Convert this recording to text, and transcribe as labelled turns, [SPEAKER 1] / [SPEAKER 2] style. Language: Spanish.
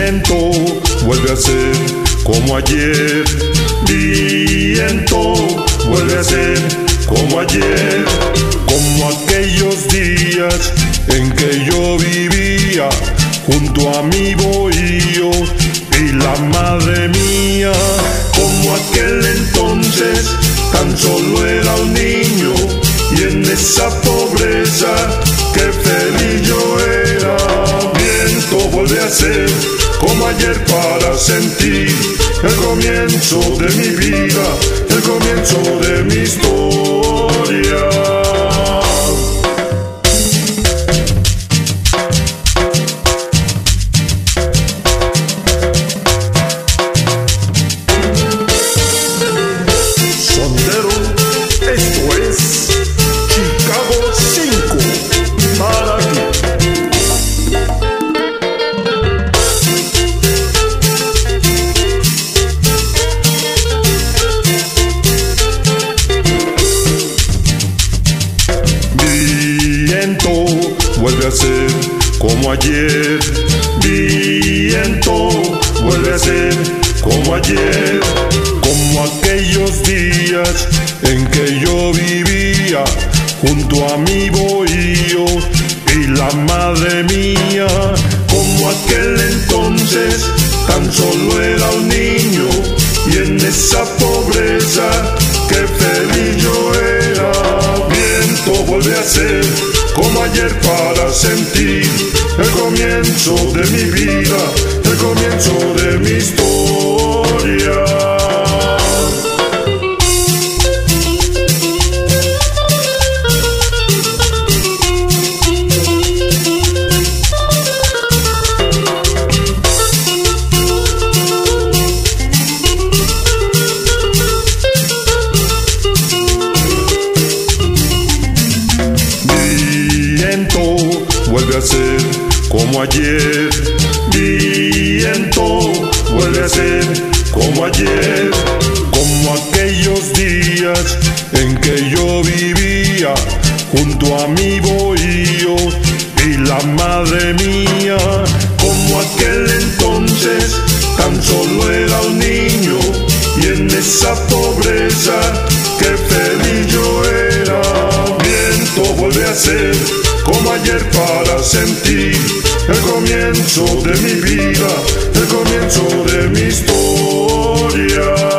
[SPEAKER 1] Viento, vuelve a ser como ayer. Viento, vuelve a ser como ayer. Como aquellos días en que yo vivía junto a mi bohío y la madre mía. Como aquel entonces tan solo era un niño, y en esa pobreza qué feliz yo era. Viento, vuelve a ser como ayer para sentir el comienzo de mi vida, el comienzo de mi historia. Vuelve a ser como ayer. Viento, vuelve a ser como ayer. Como aquellos días en que yo vivía junto a mi bohío y la madre mía. Como aquel entonces tan solo era un niño, y en esa pobreza qué feliz yo era. Viento, vuelve a ser como ayer para sentir el comienzo de mi vida, el comienzo de mi historia. Vuelve a ser como ayer. Viento, vuelve a ser como ayer. Como aquellos días en que yo vivía junto a mi bohío y la madre mía. Como aquel entonces tan solo era un niño, y en esa pobreza qué feliz yo era. Viento, vuelve a ser como ayer para sentir el comienzo de mi vida, el comienzo de mi historia.